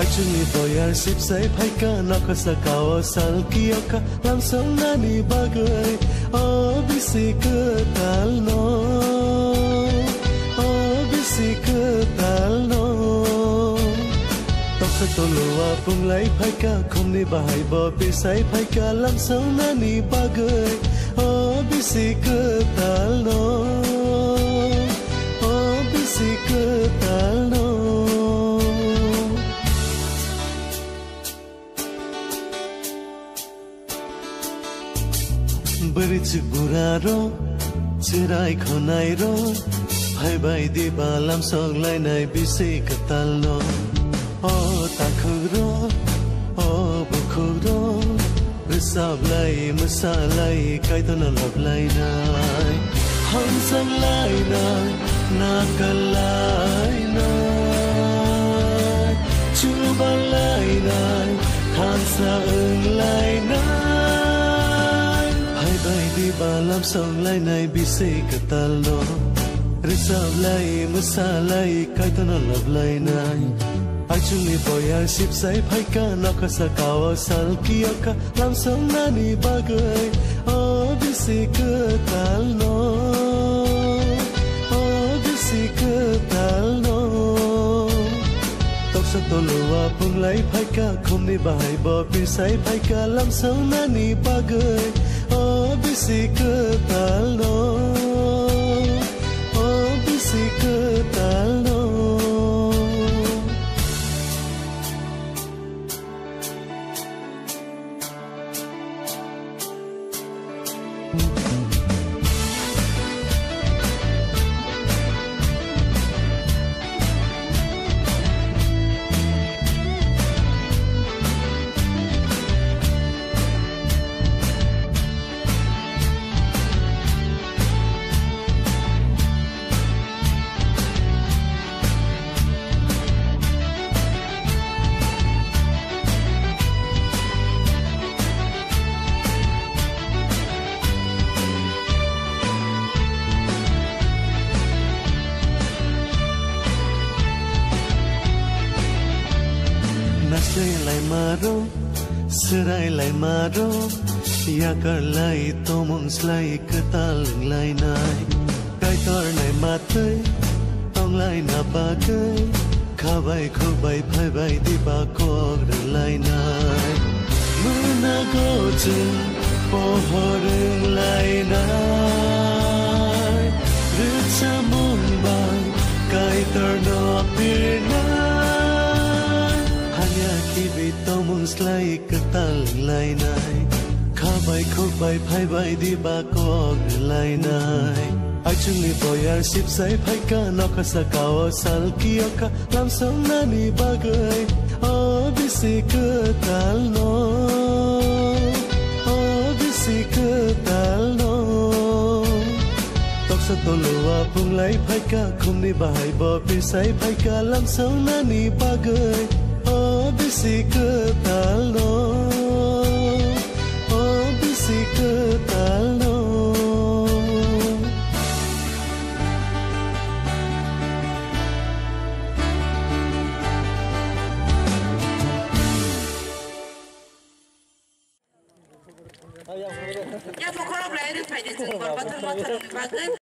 Actually boyar sip say phaika nakasakawa salkiyaka lam sonani bagai bisi ketal no bisi ketal no toksa tolua punglai phaika khomni bahai bo bisai phaika lam sonani bagai bisi ketal no bisi ketal no Beri buraro cirai khonai ro bhai bai di balam sok lai nai bisi katal no takhuro bukhuro risab lai masalai kai to na love lai nai hon sang lai nai na kalai nai chu ba lai nai khan sa ung lai nai di balam song lai nai bisi katal no risab lai masalai kai to na love lai nai actually boyar sip sai phaika nakasakawa salkiyaka lam song nani bagai bisi katal no bisi katal no toksa tolua punglai phaika khomni bahai bo bisai phaika lam song nani bagai bisi ketal no bisi ketal no lai maro serai lai maro yakar lai tomong slai ketal lai nai kai tor nai matai tong lai na ba kai khabai khobai phai bai di ba ko lai nai muna go chu po horeng lai nai richa mong ba kai tor no pir nai Kibi tomong slai ketal lai nai khabai khobai phai bai di ba ko lai nai actually boyar sip sai phaika nakasakawa salkiyaka lam song nani bagai bisi ketal no bisi ketal no toksa tolua punglai phaika khomni bahai bo bisai phaika lam song nani bagai bisi ketal no bisi ketal no Ya, pokoknya belajar itu phải được